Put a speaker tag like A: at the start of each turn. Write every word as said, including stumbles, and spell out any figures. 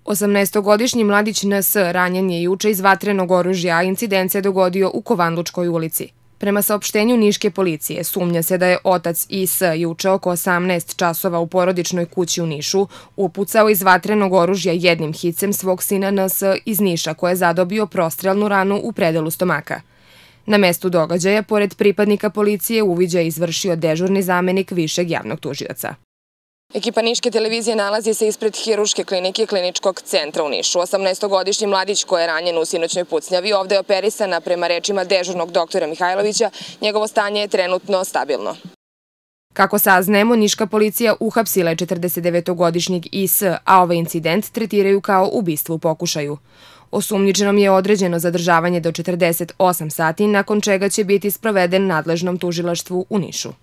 A: osamnaestogodišnji mladić N S ranjen je juče iz vatrenog oružja, a incident se dogodio u Kovanlučkoj ulici. Prema saopštenju niške policije, sumnja se da je otac I S juče oko osamnaest časova u porodičnoj kući u Nišu upucao iz vatrenog oružja jednim hicem svog sina N S iz Niša, koji je zadobio prostrelnu ranu u predelu stomaka. Na mestu događaja, pored pripadnika policije, uviđaj je izvršio dežurni zamenik višeg javnog tužioca.
B: Ekipa Niške televizije nalazi se ispred Hirurške klinike Kliničkog centra u Nišu. osamnaestogodišnji mladić koji je ranjen u sinoćnoj pucnjavi ovde je operisana, prema rečima dežurnog doktora Mihajlovića, njegovo stanje je trenutno stabilno.
A: Kako saznajemo, niška policija uhapsila je četrdesetdevetogodišnjeg I S, a ovaj incident tretiraju kao ubistvo u pokušaju. Osumnjičenom je određeno zadržavanje do četrdeset osam sati, nakon čega će biti sproveden nadležnom tužilaštvu u Nišu.